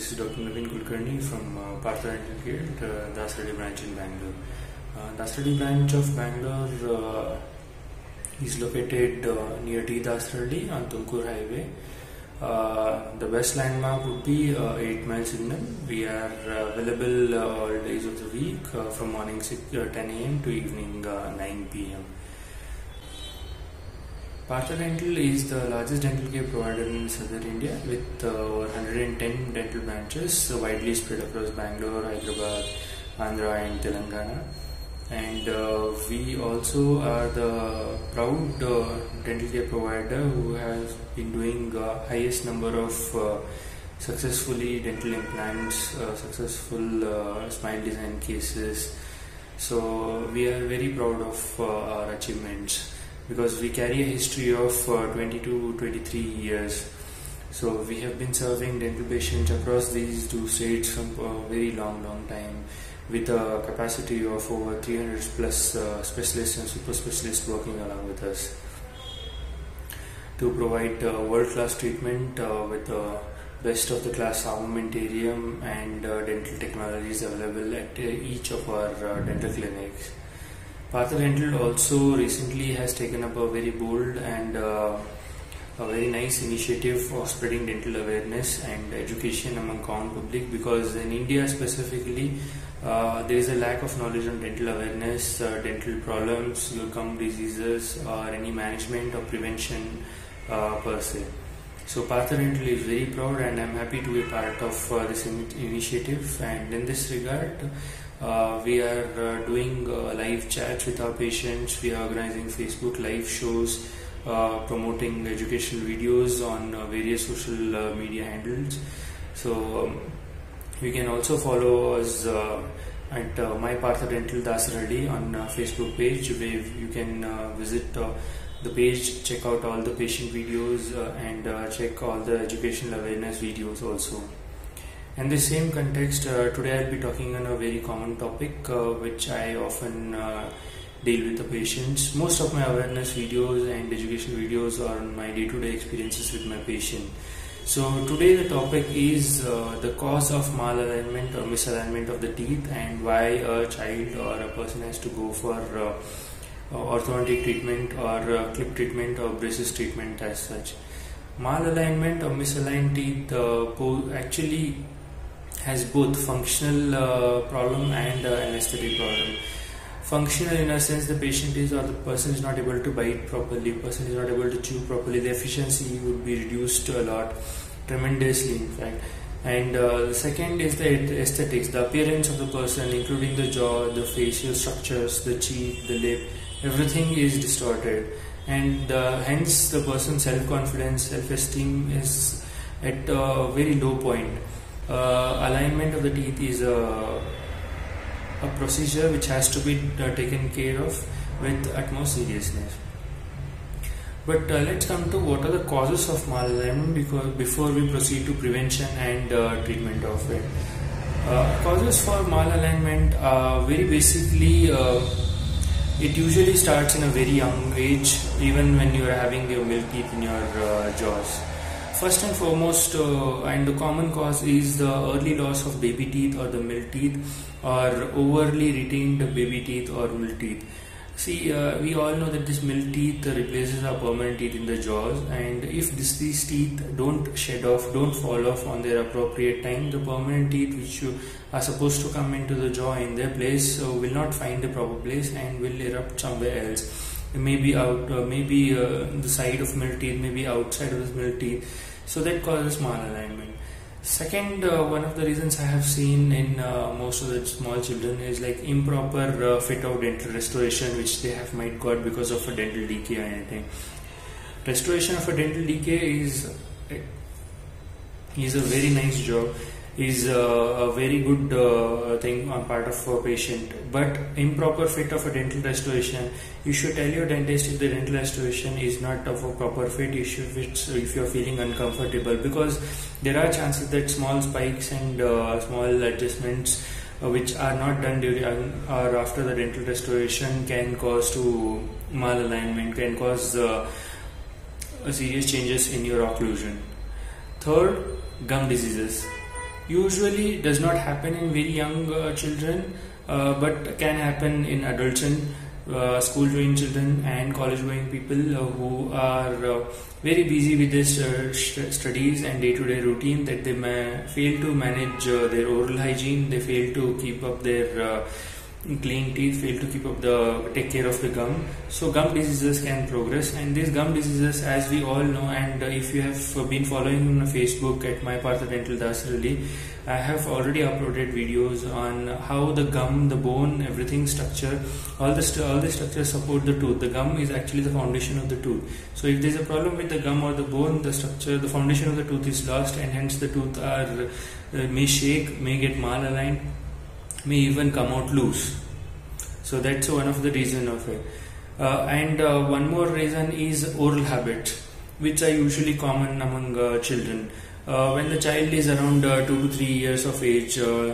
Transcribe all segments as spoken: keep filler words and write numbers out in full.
this is Doctor Naveen Kulkarni from uh, Partha Dental, uh, Dasaradi branch in Bangalore. Uh, Dasaradi branch of Bangalore uh, is located uh, near T Dasaradi on Tumkur Highway. Uh, the best landmark would be uh, eight mile signal. We are uh, available uh, all days of the week uh, from morning six, uh, ten A M to evening uh, nine P M Partha Dental is the largest dental care provider in southern India with uh, over one hundred ten dental branches uh, widely spread across Bangalore, Hyderabad, Andhra and Telangana. And uh, we also are the proud uh, dental care provider who has been doing uh, highest number of uh, successfully dental implants, uh, successful uh, smile design cases. So we are very proud of uh, our achievements, because we carry a history of uh, twenty to twenty-three years. So we have been serving dental patients across these two states from a very long long time, with a capacity of over three hundred plus uh, specialists and super specialists working along with us to provide uh, world-class treatment uh, with the best of the class armamentarium and uh, dental technologies available at uh, each of our uh, dental clinics. Partha Dental also recently has taken up a very bold and uh, a very nice initiative of spreading dental awareness and education among common public, because in India specifically uh, there is a lack of knowledge on dental awareness, uh, dental problems, gum diseases or any management or prevention uh, per se. So Partha Dental is very proud, and I am happy to be part of uh, this in initiative. And in this regard, Uh, we are uh, doing uh, live chats with our patients. We are organizing Facebook live shows, uh, promoting educational videos on uh, various social uh, media handles. So um, you can also follow us uh, at uh, My Partha Dental Dasaradi on uh, Facebook page, where you can uh, visit uh, the page, check out all the patient videos uh, and uh, check all the educational awareness videos also. In the same context, uh, today I'll be talking on a very common topic uh, which I often uh, deal with the patients. Most of my awareness videos and education videos are on my day-to-day experiences with my patient. So today the topic is uh, the cause of malalignment or misalignment of the teeth, and why a child or a person has to go for uh, orthodontic treatment or uh, clip treatment or braces treatment as such. Malalignment or misaligned teeth uh, actually has both functional uh, problem and uh, an aesthetic problem. Functional in a sense, the patient is or the person is not able to bite properly, person is not able to chew properly, the efficiency would be reduced a lot, tremendously in fact. And uh, the second is the aesthetics, the appearance of the person, including the jaw, the facial structures, the cheek, the lip, everything is distorted, and uh, hence the person's self-confidence, self-esteem is at a very low point. Uh, alignment of the teeth is a, a procedure which has to be uh, taken care of with utmost seriousness. But uh, let's come to what are the causes of malalignment, because before we proceed to prevention and uh, treatment of it. Uh, causes for malalignment are very basically uh, it usually starts in a very young age, even when you are having your milk teeth in your uh, jaws. First and foremost, uh, and the common cause is the early loss of baby teeth or the milk teeth, or overly retained baby teeth or milk teeth. See, uh, we all know that this milk teeth replaces our permanent teeth in the jaws, and if this, these teeth don't shed off, don't fall off on their appropriate time, the permanent teeth which you are supposed to come into the jaw in their place uh, will not find the proper place and will erupt somewhere else. Maybe out, uh, maybe uh, the side of milk teeth, maybe outside of this milk teeth. So that causes malalignment. Second, uh, one of the reasons I have seen in uh, most of the small children is like improper uh, fit out dental restoration, which they have might got because of a dental decay or anything. Restoration of a dental decay is is a very nice job, is uh, a very good uh, thing on part of a patient, but improper fit of a dental restoration, you should tell your dentist if the dental restoration is not of a proper fit. You should, if you are feeling uncomfortable, because there are chances that small spikes and uh, small adjustments uh, which are not done during or after the dental restoration can cause to malalignment, can cause uh, serious changes in your occlusion. Third, gum diseases. Usually does not happen in very young uh, children, uh, but can happen in adults and uh, school going children and college going people uh, who are uh, very busy with their st studies and day-to-day -day routine, that they may fail to manage uh, their oral hygiene, they fail to keep up their uh, clean teeth, fail to keep up the take care of the gum. So gum diseases can progress, and these gum diseases, as we all know, and uh, if you have been following on Facebook at my Partha Dental Dasarali, I have already uploaded videos on how the gum, the bone, everything structure, all the st all the structures support the tooth. The gum is actually the foundation of the tooth. So if there is a problem with the gum or the bone, the structure, the foundation of the tooth is lost, and hence the tooth are uh, may shake, may get malaligned, may even come out loose. So that's one of the reason of it. Uh, and uh, one more reason is oral habits, which are usually common among uh, children. Uh, when the child is around uh, two to three years of age, uh,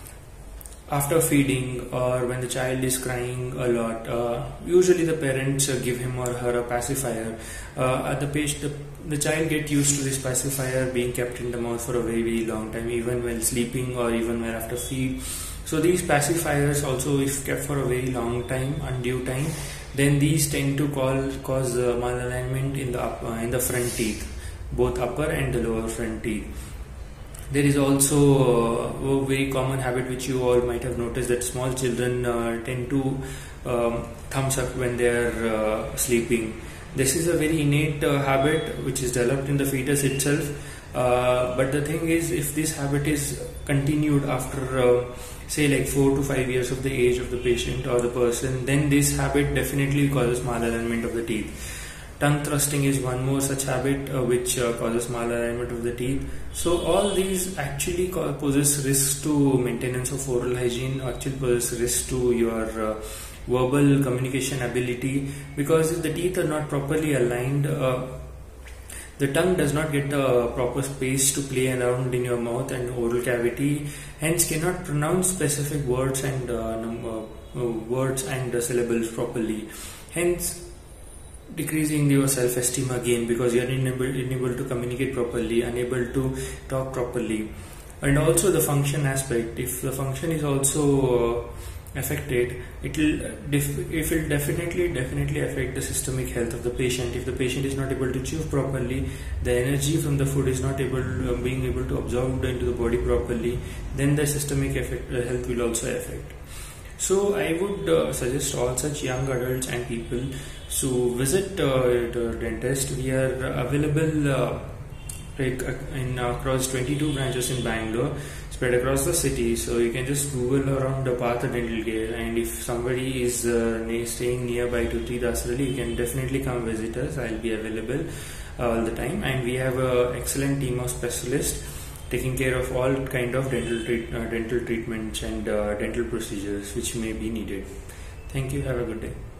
after feeding, or when the child is crying a lot, uh, usually the parents uh, give him or her a pacifier. Uh, the, patient, the, the child get used to this pacifier being kept in the mouth for a very very long time, even while sleeping or even when after feed. So these pacifiers also, if kept for a very long time, undue time, then these tend to call, cause uh, malalignment in the up, uh, in the front teeth, both upper and the lower front teeth. There is also uh, a very common habit which you all might have noticed, that small children uh, tend to um, thumbs up when they are uh, sleeping. This is a very innate uh, habit which is developed in the fetus itself. Uh, but the thing is, if this habit is continued after uh, say like four to five years of the age of the patient or the person, then this habit definitely causes malalignment of the teeth. Tongue thrusting is one more such habit uh, which uh, causes malalignment of the teeth. So all these actually poses risks to maintenance of oral hygiene, actually poses risks to your uh, verbal communication ability, because if the teeth are not properly aligned, uh, the tongue does not get the proper space to play around in your mouth and oral cavity, hence cannot pronounce specific words and uh, number, uh, words and uh, syllables properly, hence decreasing your self-esteem again, because you are unable, unable to communicate properly, unable to talk properly. And also the function aspect, if the function is also uh, affected, it will it will definitely definitely affect the systemic health of the patient. If the patient is not able to chew properly, the energy from the food is not able uh, being able to absorb into the body properly, then the systemic effect, uh, health will also affect. So I would uh, suggest all such young adults and people to visit uh, the dentist. We are available uh, in across twenty-two branches in Bangalore, spread across the city. So you can just Google around the Partha Dental Care, and if somebody is uh, staying nearby to T Dasarali, you can definitely come visit us. I'll be available uh, all the time, and we have an excellent team of specialists taking care of all kind of dental treat, uh, dental treatments and uh, dental procedures which may be needed. Thank you. Have a good day.